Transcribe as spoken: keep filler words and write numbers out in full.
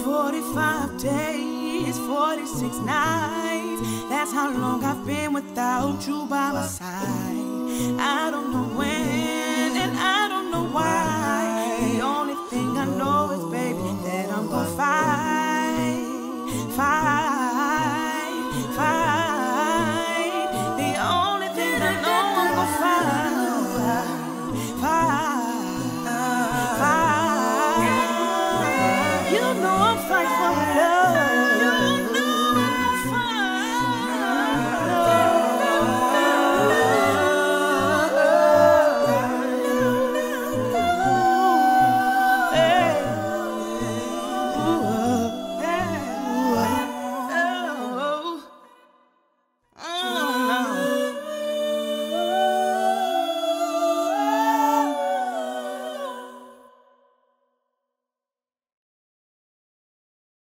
forty-five days, forty-six nights. That's how long I've been without you by my side. I don't know when and I don't know why. The only thing I know is, baby, that I'm gonna fight, fight, fight. The only thing I know I'm gonna fight, fight, fight. You know I'm fighting for love.